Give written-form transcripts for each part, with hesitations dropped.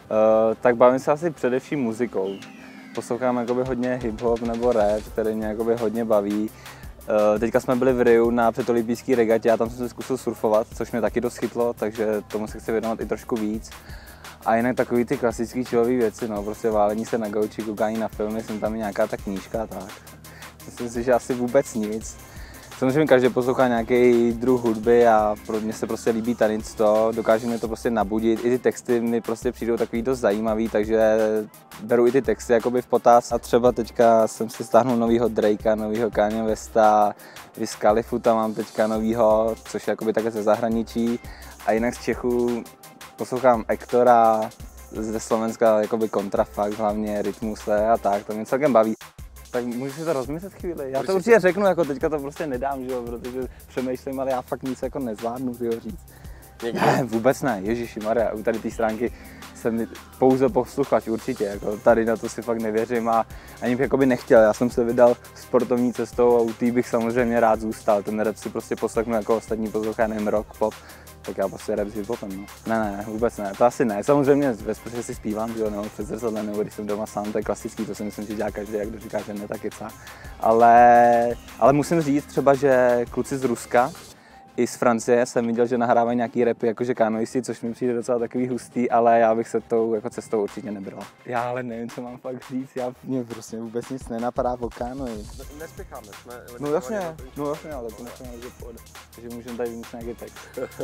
Tak bavím se asi především muzikou. Poslouchám jakoby hodně hip-hop nebo rap, který mě jakoby hodně baví. Teďka jsme byli v Riu na předolympijské regatě a tam jsem se zkusil surfovat, což mě taky dost chytlo, takže tomu se chci věnovat i trošku víc. A jinak takový ty klasické chillové věci, no, prostě válení se na gauči, koukání na filmy, jsem tam i nějaká ta knížka, tak. Myslím si, že asi vůbec nic. Samozřejmě každý poslouchá nějaký druh hudby a pro mě se prostě líbí tady to, dokáže mě to prostě nabudit. I ty texty mi prostě přijdou takový dost zajímavý, takže beru i ty texty jakoby v potaz. A třeba teďka jsem si stáhnul novýho Drakea, novýho Kanye Westa, Wiz Khalifu mám teďka novýho, což je jakoby také ze zahraničí. A jinak z Čechů poslouchám Ektora, ze Slovenska jakoby Kontrafakt, hlavně Rytmuse a tak, to mě celkem baví. Tak můžu si to rozmyslet chvíli. Já to určitě řeknu, jako teďka to prostě nedám, že jo, protože přemýšlím, ale já fakt nic jako nezvládnu, tyho říct. Ne, vůbec ne, ježišimarja, u tady té stránky jsem pouze posluchač určitě, jako tady na to si fakt nevěřím a ani bych jakoby nechtěl, já jsem se vydal sportovní cestou a u té bych samozřejmě rád zůstal, ten rap si prostě poslechnu jako ostatní poslouchá, nevím, rock, pop, tak já prostě rap s hiphopem, no. Ne, vůbec ne, to asi ne, samozřejmě ve sprše si zpívám, že jo, nebo před zrcadlem, nebo když jsem doma sám, to je klasický, to si myslím, že dělá každý, jak kdo říká, že ne, tak kecá. Ale musím říct třeba, že kluci z Ruska, i z Francie jsem viděl, že nahrávají nějaký rapy, jakože kanoisti, což mi přijde docela takový hustý, ale já bych se tou jako cestou určitě nebral. Já ale nevím, co mám fakt říct, mě prostě vůbec nic nenapadá o kanoji. Nespěcháme, jsme... No jasně, ale to nechám, že pojde. Takže můžeme tady vymyslet nějaký text.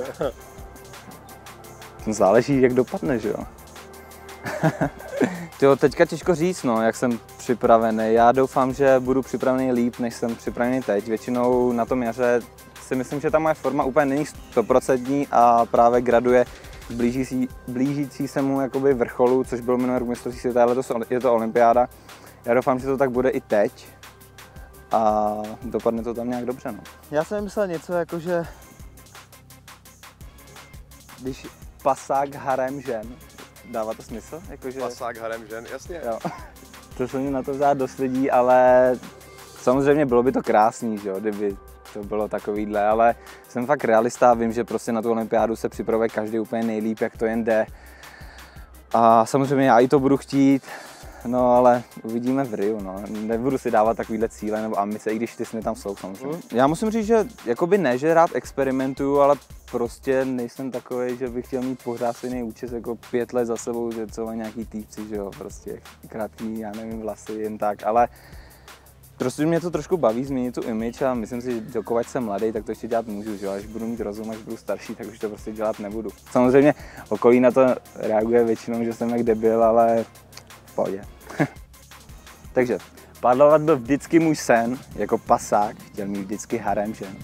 Záleží, jak dopadne, že jo? Jo, teďka těžko říct, no, jak jsem připravený. Já doufám, že budu připravený líp, než jsem připravený teď. Většinou na tom jaře si myslím, že ta moje forma úplně není 100% a právě graduje blížící se mu jakoby vrcholu, což bylo minulý rok mistrovství světa, ale je to olympiáda. Já doufám, že to tak bude i teď a dopadne to tam nějak dobře, no. Já jsem myslel něco jako, že když pasák harem žen, dává to smysl? Jakože... Pasák harem žen, jasně. Jo. To se mi na to vzát dost lidí, ale samozřejmě bylo by to krásný, že jo, kdyby to bylo takovýhle, ale jsem fakt realista a vím, že prostě na tu olympiádu se připravuje každý úplně nejlíp, jak to jen jde. A samozřejmě já i to budu chtít, no ale uvidíme v Riu, no. Nebudu si dávat takovýhle cíle nebo ambice, i když ty sny tam jsou samozřejmě. Já musím říct, že jakoby ne, že rád experimentuju, ale prostě nejsem takový, že bych chtěl mít pořád stejný účes jako 5 let za sebou, že co má nějaký týpci, že jo, prostě krátký, já nevím, vlasy, jen tak, ale prostě mě to trošku baví změnit tu image a myslím si, že dokud jsem mladý, tak to ještě dělat můžu, že? Až budu mít rozum, až budu starší, tak už to prostě dělat nebudu. Samozřejmě okolí na to reaguje většinou, že jsem jak debil, ale v pohodě. Takže pádlovat byl vždycky můj sen, jako pasák, chtěl mít vždycky harem žen.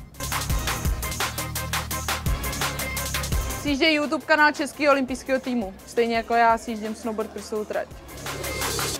Sjížděj YouTube kanál Českého olympijského týmu, stejně jako já sjíždím snowboard kursovou trať.